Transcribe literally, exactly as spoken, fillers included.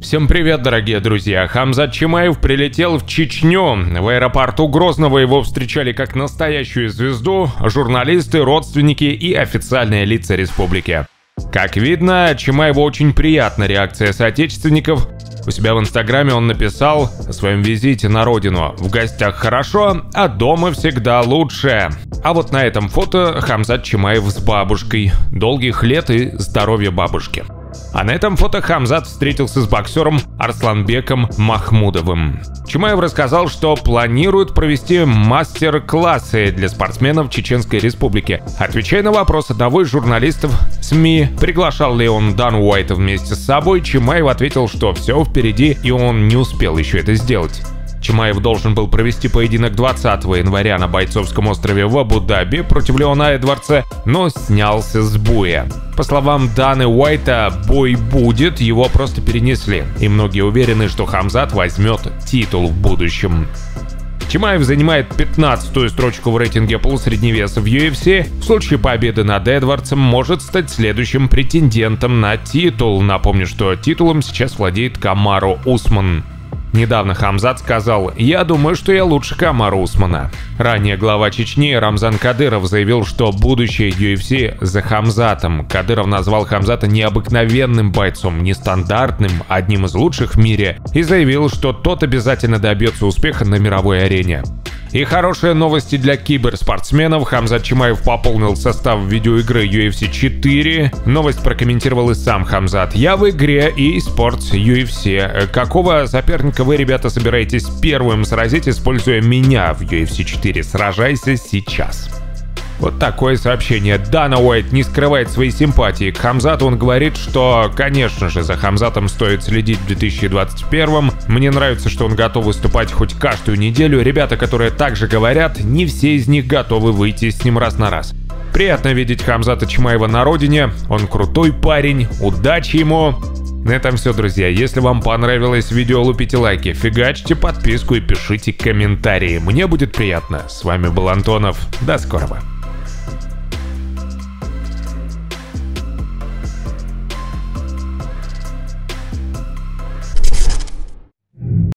Всем привет, дорогие друзья! Хамзат Чимаев прилетел в Чечню. В аэропорту Грозного его встречали как настоящую звезду журналисты, родственники и официальные лица республики. Как видно, Чимаеву очень приятна реакция соотечественников. У себя в инстаграме он написал о своем визите на родину: «В гостях хорошо, а дома всегда лучше». А вот на этом фото Хамзат Чимаев с бабушкой. Долгих лет и здоровья бабушке. А на этом фото Хамзат встретился с боксером Арсланбеком Махмудовым. Чимаев рассказал, что планирует провести мастер-классы для спортсменов Чеченской Республики. Отвечая на вопрос одного из журналистов СМИ, приглашал ли он Дану Уайта вместе с собой, Чимаев ответил, что все впереди и он не успел еще это сделать. Чимаев должен был провести поединок двадцатого января на Бойцовском острове в Абу-Даби против Леона Эдвардса, но снялся с боя. По словам Даны Уайта, бой будет, его просто перенесли, и многие уверены, что Хамзат возьмет титул в будущем. Чимаев занимает пятнадцатую строчку в рейтинге полусредневеса в ю эф си. В случае победы над Эдвардсом может стать следующим претендентом на титул. Напомню, что титулом сейчас владеет Камару Усман. Недавно Хамзат сказал: «Я думаю, что я лучше Камара Усмана». Ранее глава Чечни Рамзан Кадыров заявил, что будущее ю эф си за Хамзатом. Кадыров назвал Хамзата необыкновенным бойцом, нестандартным, одним из лучших в мире, и заявил, что тот обязательно добьется успеха на мировой арене. И хорошие новости для киберспортсменов. Хамзат Чимаев пополнил состав видеоигры ю эф си четыре. Новость прокомментировал и сам Хамзат. «Я в игре eSports ю эф си. Какого соперника вы, ребята, собираетесь первым сразить, используя меня в ю эф си четыре? Сражайся сейчас». Вот такое сообщение. Дана Уайт не скрывает своей симпатии к Хамзату. Он говорит, что, конечно же, за Хамзатом стоит следить в две тысячи двадцать первом. Мне нравится, что он готов выступать хоть каждую неделю. Ребята, которые также говорят, не все из них готовы выйти с ним раз на раз. Приятно видеть Хамзата Чимаева на родине. Он крутой парень. Удачи ему! На этом все, друзья. Если вам понравилось видео, лупите лайки, фигачьте подписку и пишите комментарии. Мне будет приятно. С вами был Антонов. До скорого.